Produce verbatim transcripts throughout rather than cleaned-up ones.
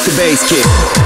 the bass kick.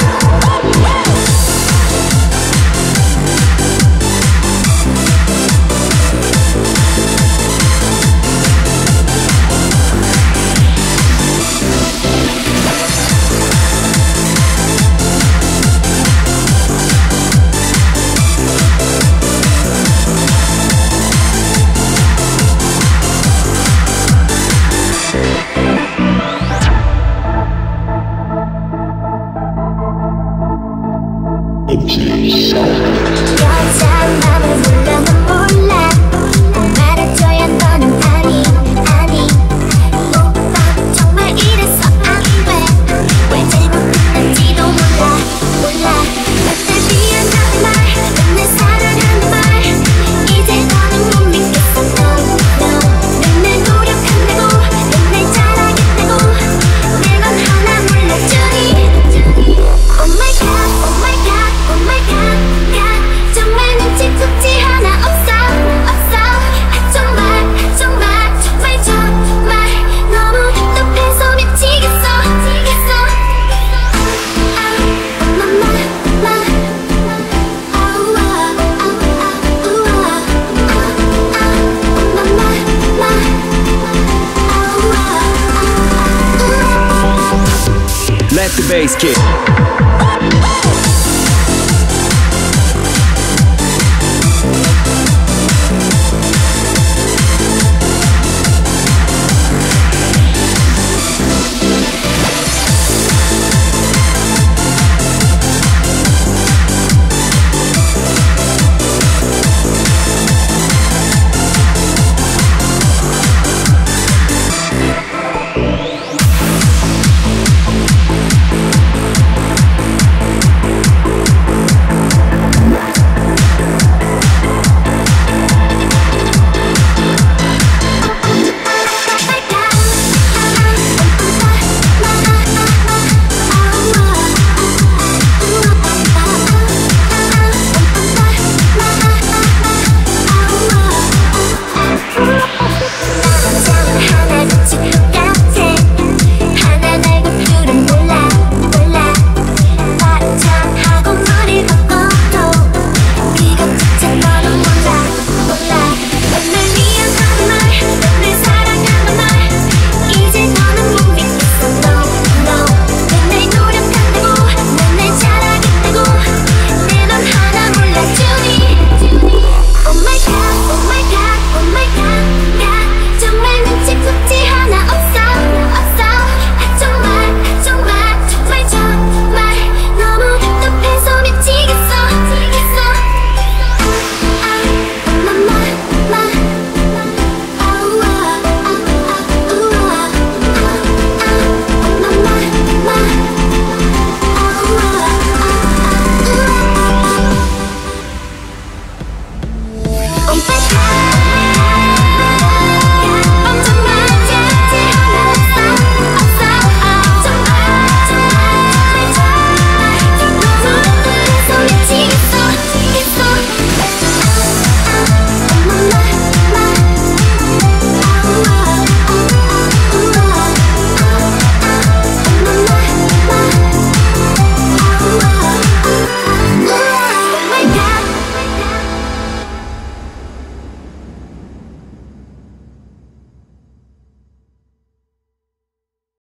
여자의 맘을 몰라 넌 몰라 꼭 말해줘야 너는 아니 아니 오빠 정말 이래서 안돼 왜 잘못했는지도 몰라 몰라 날 미안하는 말 날 사랑하는 말 이제 더는 못 믿겠어 no no 맨날 노력한다고 맨날 잘하겠다고 내 맘 하나 몰라주니 Oh my god oh my god oh my god 정말 눈치 툭지 하나 없어 없어 아 정말 정말 정말 정말 너무 답답해서 미치겠어 미치겠어 아 엄마 마 아우 아우 아우 아우 아 엄마 마 아우 아우 Let the bass kick.